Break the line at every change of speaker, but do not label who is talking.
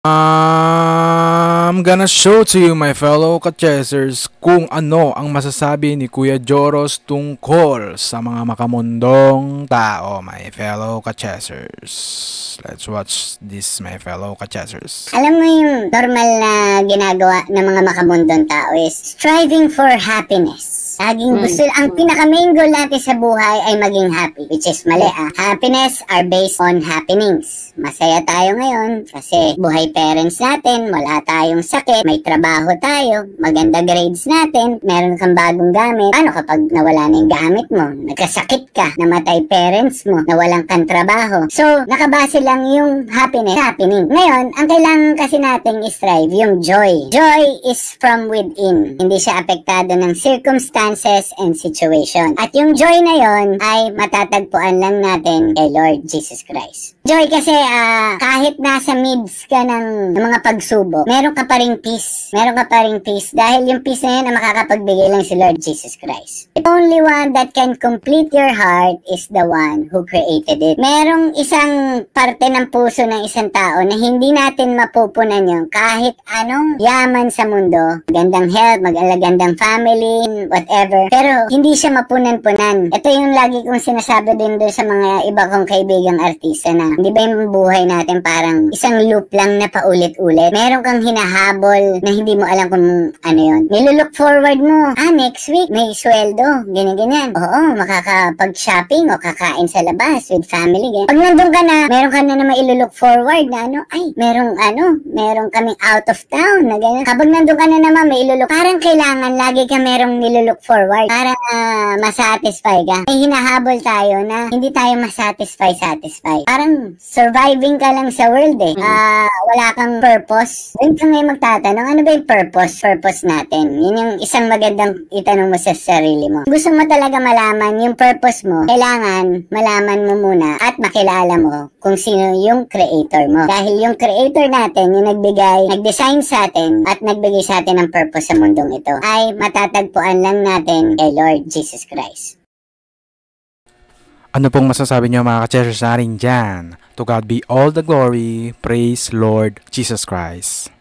I'm gonna show to you, my fellow ka-chessers, kung ano ang masasabi ni Kuya Joros tungkol sa mga makamundong tao, my fellow ka-chessers. Let's watch this, my fellow ka-chessers.
Alam mo yung normal na ginagawa ng mga makamundong tao is striving for happiness. Laging gusto, ang pinaka-main goal natin sa buhay ay maging happy, which is mali Happiness are based on happenings. Masaya tayo ngayon kasi buhay parents natin, wala tayong sakit, may trabaho tayo, maganda grades natin, meron kang bagong gamit. Ano kapag nawala na yung gamit mo? Nagkasakit ka, namatay parents mo, nawalan kang trabaho. So, nakabase lang yung happiness, happening. Ngayon, ang kailangan kasi nating i-strive, yung joy. Joy is from within. Hindi siya apektado ng circumstances and situation. At yung joy na yon ay matatagpuan lang natin kay Lord Jesus Christ. Joy kasi kahit nasa midst ka ng mga pagsubok, meron ka pa ring peace. Meron ka pa ring peace dahil yung peace na yun ang makakapagbigay lang si Lord Jesus Christ. The only one that can complete your heart is the one who created it. Merong isang parte ng puso ng isang tao na hindi natin mapupunan yun kahit anong yaman sa mundo. Magandang health, magandang family, whatever. Pero hindi siya mapunan-punan. Ito yung lagi kong sinasabi din doon sa mga iba kong kaibigang artista na hindi ba yung buhay natin parang isang loop lang na paulit-ulit. Meron kang hinahabol na hindi mo alam kung ano yun. Nilook forward mo. Next week may sweldo. Ganyan-ganyan. Oo, makakapag-shopping o kakain sa labas with family. Ganyan. Pag nandun ka na, meron ka na naman ilook forward na meron kaming out of town na ganyan. Kapag nandun ka na naman, may ilulok. Parang kailangan lagi ka merong nilook forward para masatisfy ka. May hinahabol tayo na hindi tayo masatisfy. Parang surviving ka lang sa world wala kang purpose. Doon ka ngayon magtatanong, ano ba yung purpose natin? Yun yung isang magandang itanong mo sa sarili mo. Gusto mo talaga malaman yung purpose mo, kailangan malaman mo muna at makilala mo kung sino yung creator mo. Dahil yung creator natin, yung nag-design sa atin at nagbigay sa atin ng purpose sa mundong ito, ay matatagpuan lang natin kay Lord Jesus Christ.
Ano pong masasabi niyo mga ka-chessers natin dyan? To God be all the glory. Praise Lord Jesus Christ.